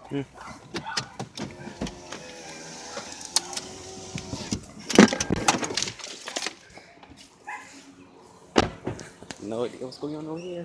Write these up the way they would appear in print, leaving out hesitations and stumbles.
Hmm. No idea what's going on over here.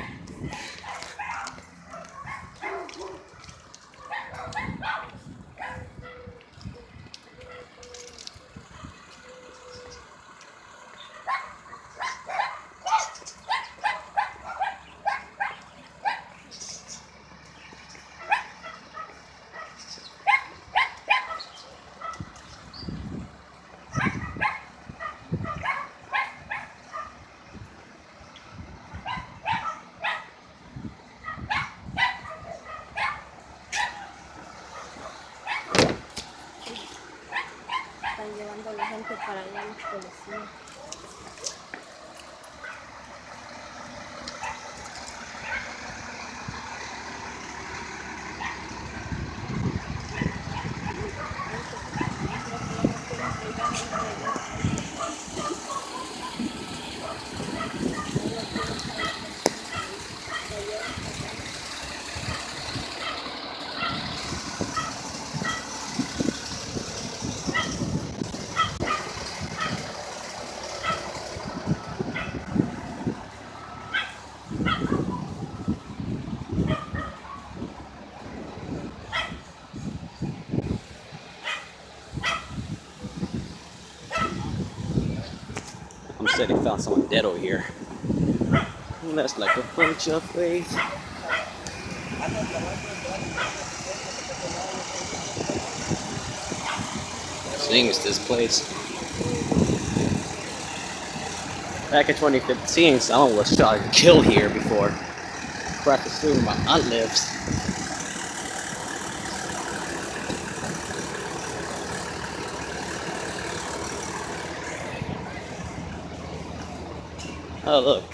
Están llevando a la gente para allá los policías. I'm said they found someone dead over here. Well, that's like a bunch of ways. Seeing is this place. Back in 2015, someone was shot and killed here before. Practically where my aunt lives. Oh look.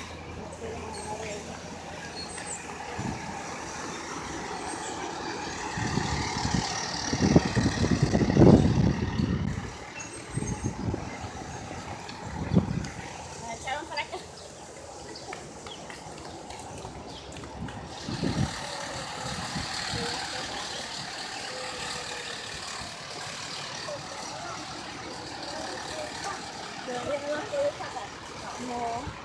No.